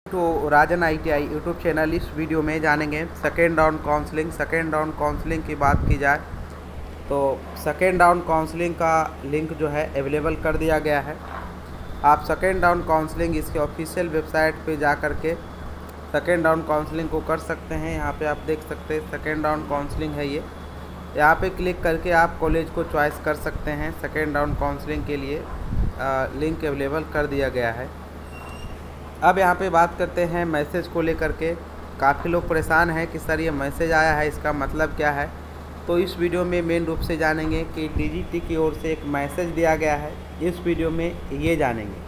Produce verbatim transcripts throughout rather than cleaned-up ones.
तो Rajan ITI YouTube channel. इस video में जानेंगे second round counselling. Second round counselling की बात की जाए तो सेकेंड राउंड काउंसलिंग का लिंक जो है अवेलेबल कर दिया गया है। आप सेकेंड राउंड काउंसलिंग इसके ऑफिशियल वेबसाइट पे जा कर के सेकेंड राउंड काउंसलिंग को कर सकते हैं। यहाँ पे आप देख सकते हैं सेकेंड राउंड काउंसलिंग है ये। यहाँ पे क्लिक करके आप कॉलेज को चॉइस कर सकते हैं। सेकेंड राउंड काउंसलिंग के लिए आ, लिंक अवेलेबल कर दिया गया है। अब यहाँ पे बात करते हैं मैसेज को लेकर के। काफ़ी लोग परेशान हैं कि सर ये मैसेज आया है, इसका मतलब क्या है। तो इस वीडियो में मेन रूप से जानेंगे कि डीजीटी की ओर से एक मैसेज दिया गया है। इस वीडियो में ये जानेंगे।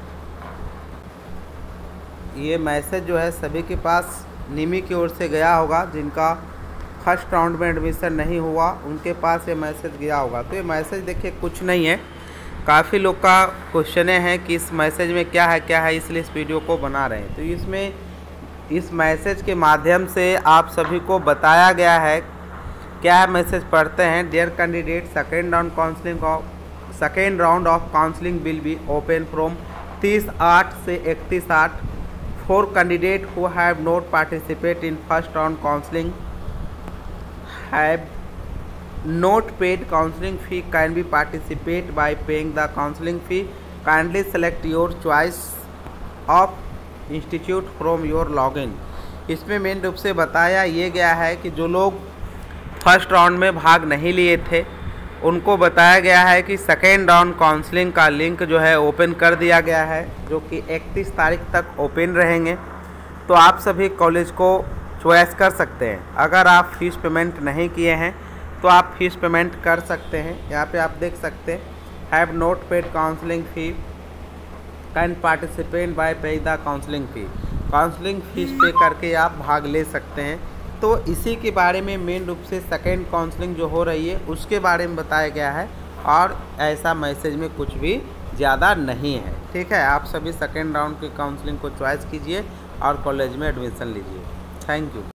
ये मैसेज जो है सभी के पास निमी की ओर से गया होगा। जिनका फर्स्ट राउंड में एडमिशन नहीं हुआ उनके पास ये मैसेज गया होगा। तो ये मैसेज देखिए कुछ नहीं है। काफ़ी लोग का क्वेश्चन है कि इस मैसेज में क्या है क्या है, इसलिए इस वीडियो को बना रहे हैं। तो इसमें इस मैसेज के माध्यम से आप सभी को बताया गया है। क्या है मैसेज, पढ़ते हैं। Dear candidate, second round counselling of second round of counselling will be open from तीस आठ से इकतीस आठ for candidate who have not participate in first round counselling have not paid counseling fee can be participate by paying the counseling fee. Kindly select your choice of institute from your login. इसमें main रूप से बताया ये गया है कि जो लोग फर्स्ट राउंड में भाग नहीं लिए थे उनको बताया गया है कि सेकेंड राउंड काउंसलिंग का लिंक जो है ओपन कर दिया गया है, जो कि इकतीस तारीख तक ओपन रहेंगे। तो आप सभी कॉलेज को चॉइस कर सकते हैं। अगर आप फीस पेमेंट नहीं किए हैं तो आप फीस पेमेंट कर सकते हैं। यहाँ पे आप देख सकते हैं have not paid counselling fee can participate by pay the counselling fee. Counselling fees pay करके आप भाग ले सकते हैं। तो इसी के बारे में मेन रूप से सेकेंड काउंसलिंग जो हो रही है उसके बारे में बताया गया है। और ऐसा मैसेज में कुछ भी ज़्यादा नहीं है। ठीक है, आप सभी सेकेंड राउंड की काउंसलिंग को चॉइस कीजिए और कॉलेज में एडमिशन लीजिए। Thank you.